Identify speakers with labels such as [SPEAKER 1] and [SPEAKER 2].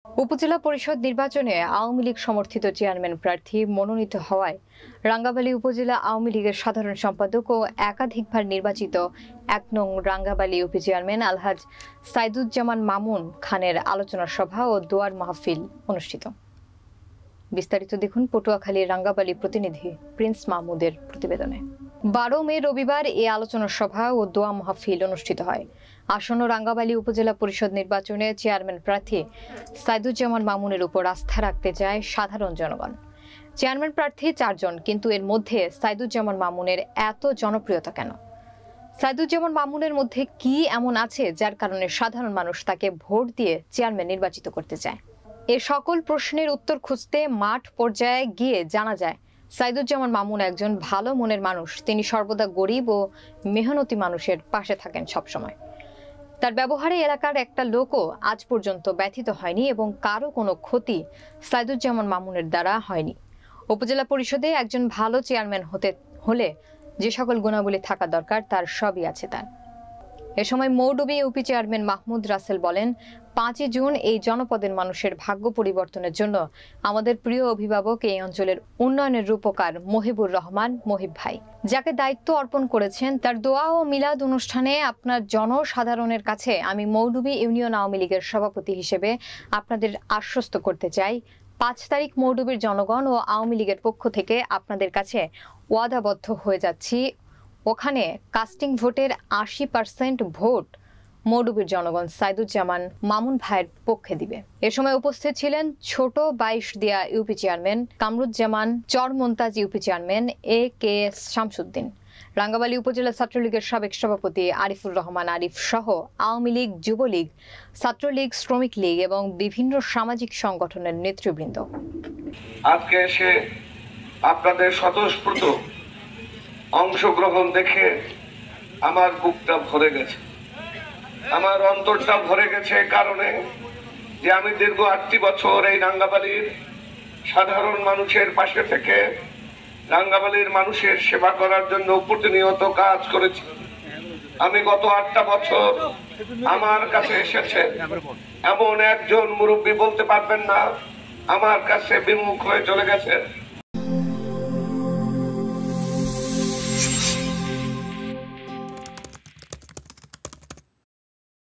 [SPEAKER 1] উপজেলা পরিষদ নির্বাচনে আওয়ামী লীগ সমর্থিত চেয়ারম্যান প্রার্থী মনোনীত হওয়ায় রাঙ্গাবালী উপজেলা আওয়ামী লীগের সাধারণ সম্পাদক ও একাধিকবার নির্বাচিত ১ নং রাঙ্গাবালী ইউপি চেয়ারম্যান আলহাজ সাইদুজ্জামান মামুন খানের আলোচনা সভা ও দোয়ার মাহফিল অনুষ্ঠিত। বিস্তারিত দেখুন পটুয়াখালীর রাঙ্গাবালী প্রতিনিধি প্রিন্স মাহমুদের প্রতিবেদনে। ১২ মে রবিবার এই আলোচনা সভা ও দোয়া মাহফিল অনুষ্ঠিত হয়। আসন্ন রাঙ্গাবালী উপজেলা পরিষদ নির্বাচনে চেয়ারম্যান প্রার্থী সাইদুজ্জামান মামুনের উপর আস্থা রাখতে যায় সাধারণ জনগণ। চেয়ারম্যান প্রার্থী ৪ জন, কিন্তু এর মধ্যে সাইদুজ্জামান মামুনের এত জনপ্রিয়তা কেন? সাইদুজ্জামান মামুনের মধ্যে কি এমন আছে যার কারণে সাধারণ মানুষ তাকে ভোট দিয়ে চেয়ারম্যান নির্বাচিত করতে চায়? এ সকল প্রশ্নের উত্তর খুঁজতে মাঠ পর্যায়ে গিয়ে জানা যায় সাইদুজ্জামান মামুন একজন ভালো মনের মানুষ। তিনি সর্বদা গরিব ও মেহনতি মানুষের পাশে থাকেন সবসময়। তার ব্যবহারে এলাকার একটা লোকও আজ পর্যন্ত ব্যথিত হয়নি এবং কারো কোনো ক্ষতি সাইদুজ্জামান মামুনের দ্বারা হয়নি। উপজেলা পরিষদে একজন ভালো চেয়ারম্যান হতে হলে যে সকল গুণাবলী থাকা দরকার তার সবই আছে তার। এ সময় মৌডুবি ইউপি চেয়ারম্যান মাহমুদ রাসেল বলেন, ৫ই জুন এই জনপদের মানুষের ভাগ্য পরিবর্তনের জন্য আমাদের প্রিয় অভিভাবক এই অঞ্চলের উন্নয়নের রূপকার মহিবুর রহমান মহিব ভাই, যাকে দায়িত্ব অর্পণ করেছেন, তার দোয়া ও মিলাদ অনুষ্ঠানে আপনার জনসাধারণের কাছে আমি মৌডুবি ইউনিয়ন আওয়ামী লীগের সভাপতি হিসেবে আপনাদের আশ্বস্ত করতে চাই, ৫ তারিখ মৌডুবির জনগণ ও আওয়ামী লীগের পক্ষ থেকে আপনাদের কাছে ওয়াদাবদ্ধ হয়ে যাচ্ছি। ওখানে কাস্টিং ভোটের ৮০% ভোট মৌডুবির জনগণ সাইদুজ্জামান মামুন ভাইয়ের পক্ষে দিবে। এ সময় উপস্থিত ছিলেন ছোট ২২ দিয়া UP chairman Kamruzzaman, Charmontaj UP chairman AK Shamsuddin, Rangabali উপজেলা ছাত্রলীগের সাবেক সভাপতি আরিফুর রহমান আরিফ সহ আওয়ামী লীগ, যুবলীগ, ছাত্রলীগ, শ্রমিক লীগ এবং বিভিন্ন সামাজিক সংগঠনের নেতৃবৃন্দ।
[SPEAKER 2] আজকে এসে আপনাদের স্বতঃস্ফূর্ত অংশগ্রহণ দেখে আমার বুকটা ভরে গেছে, আমার অন্তরটা ভরে গেছে। কারণে যে আমি দীর্ঘ ৮টি বছর এই রাঙ্গাবালীর সাধারণ মানুষের পাশে থেকে রাঙ্গাবালীর মানুষের সেবা করার জন্য প্রতিনিয়ত কাজ করেছি। আমি গত ৮টা বছর আমার কাছে এসেছে এমন একজন মুরব্বী বলতে পারবেন না আমার কাছে বিমুখ হয়ে চলে গেছে।